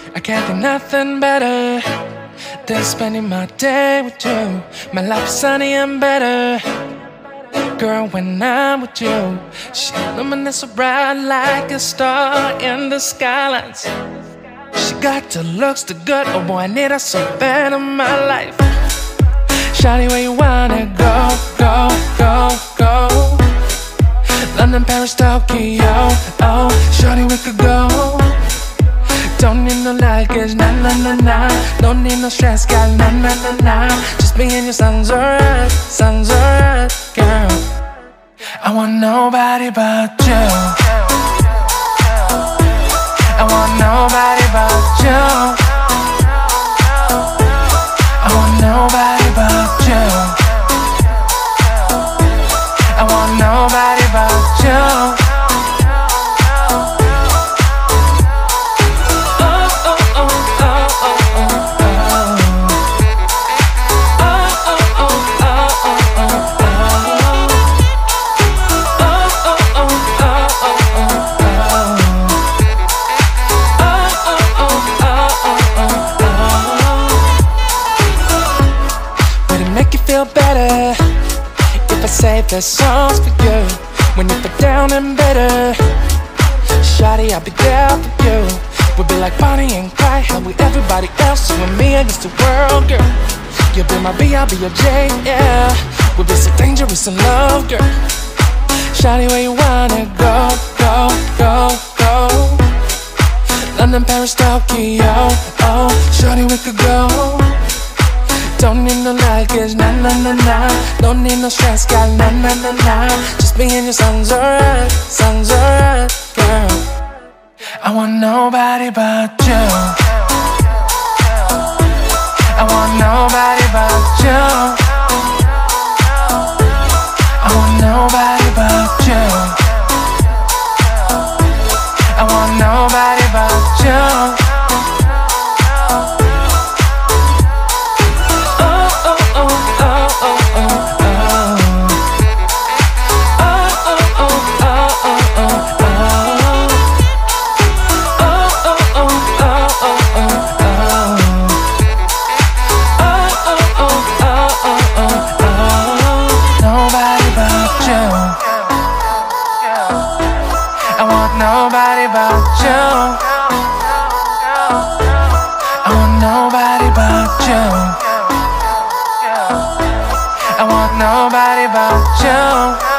I can't think nothing better than spending my day with you. My life is sunny and better, girl, when I'm with you. She illuminates so bright like a star in the skylines. She got the looks, the good, oh boy, I need her so bad in my life. Shawty, where you wanna go, go, go, go? London, Paris, Tokyo, oh, shawty, we could go. Don't need no luggage, nah, nah, nah, nah. Don't need no stress, girl, nah, nah, nah, nah. Just me and you sounds alright, girl. I want nobody but you. I want nobody but you. I want nobody but you. I want nobody but you. Feel better if I say the songs for you. When you feel down and bitter, shawty, I'll be there for you. We'll be like Bonnie and Clyde, how we everybody else, you and me against the world, girl. You'll be my B, I'll be your J, yeah. We'll be so dangerous in love, girl. Shawty, where you wanna go, go, go, go? London, Paris, Tokyo, oh, shawty, we could go. Don't need no luggage, nah, nah, nah, nah. Don't need no stress, girl, nah, nah, nah, nah. Just me and you sounds alright, girl. I want nobody but you. I want nobody but you. I want nobody but you. I want nobody but you. I want nobody but you. I want nobody but you. I want nobody but you.